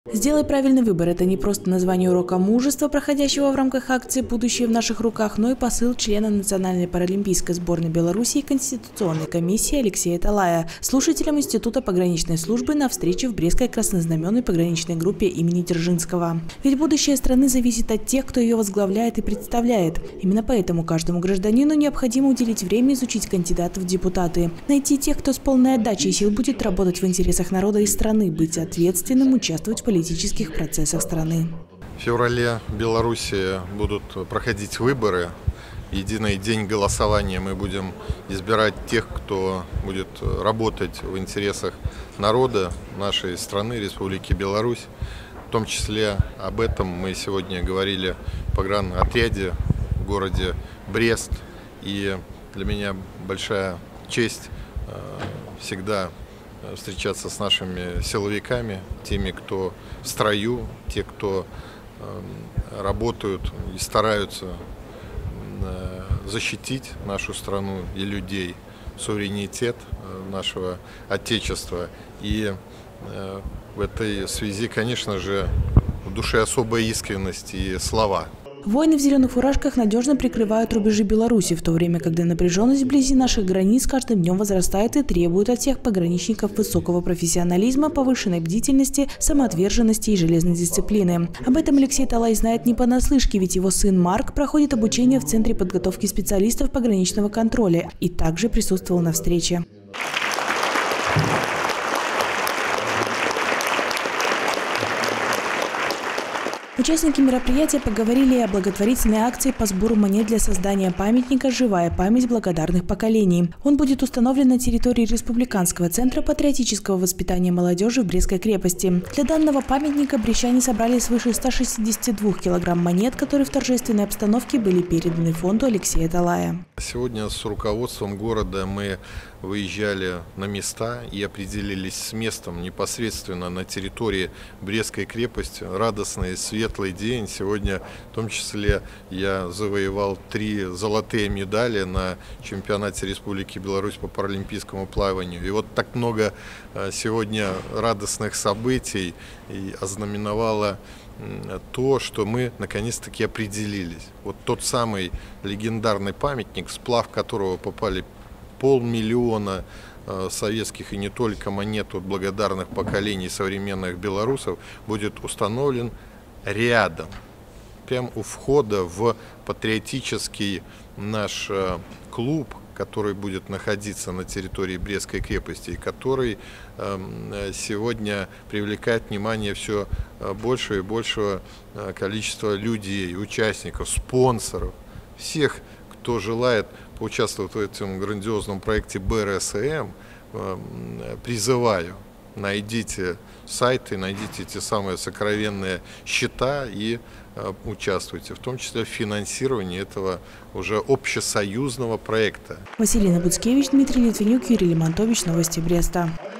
Сделай правильный выбор – это не просто название урока мужества, проходящего в рамках акции «Будущее в наших руках», но и посыл члена Национальной паралимпийской сборной Беларуси и Конституционной комиссии Алексея Талая слушателям Института пограничной службы на встрече в Брестской краснознаменной пограничной группе имени Дзержинского. Ведь будущее страны зависит от тех, кто ее возглавляет и представляет. Именно поэтому каждому гражданину необходимо уделить время изучить кандидатов в депутаты, найти тех, кто с полной отдачей сил будет работать в интересах народа и страны, быть ответственным, участвовать в политических процессах страны. В феврале в Беларуси будут проходить выборы. Единый день голосования мы будем избирать тех, кто будет работать в интересах народа нашей страны, Республики Беларусь. В том числе об этом мы сегодня говорили в погранотряде в городе Брест. И для меня большая честь всегда встречаться с нашими силовиками, теми, кто в строю, те, кто работают и стараются защитить нашу страну и людей, суверенитет нашего Отечества. И в этой связи, конечно же, в душе особая искренность и слова. Воины в зеленых фуражках надежно прикрывают рубежи Беларуси, в то время, когда напряженность вблизи наших границ каждым днем возрастает и требует от всех пограничников высокого профессионализма, повышенной бдительности, самоотверженности и железной дисциплины. Об этом Алексей Талай знает не понаслышке, ведь его сын Марк проходит обучение в Центре подготовки специалистов пограничного контроля и также присутствовал на встрече. Участники мероприятия поговорили о благотворительной акции по сбору монет для создания памятника «Живая память благодарных поколений». Он будет установлен на территории Республиканского центра патриотического воспитания молодежи в Брестской крепости. Для данного памятника брестчане собрали свыше 162 килограмм монет, которые в торжественной обстановке были переданы фонду Алексея Талая. Сегодня с руководством города мы выезжали на места и определились с местом непосредственно на территории Брестской крепости. Радостный, светлый день. Сегодня в том числе я завоевал 3 золотые медали на чемпионате Республики Беларусь по паралимпийскому плаванию. И вот так много сегодня радостных событий и ознаменовало то, что мы наконец-таки определились. Вот тот самый легендарный памятник, в сплав которого попали 500 000 советских и не только монет от благодарных поколений современных белорусов, будет установлен рядом, прямо у входа в патриотический наш клуб, который будет находиться на территории Брестской крепости и который сегодня привлекает внимание все большего и большего количества людей, участников, спонсоров, всех, кто желает поучаствовать в этом грандиозном проекте БРСМ. Призываю, найдите сайты, найдите те самые сокровенные счета и участвуйте, в том числе в финансировании этого уже общесоюзного проекта. Василина Буцкевич, Дмитрий Литвинюк, Юрий Лимонтович. Новости Бреста.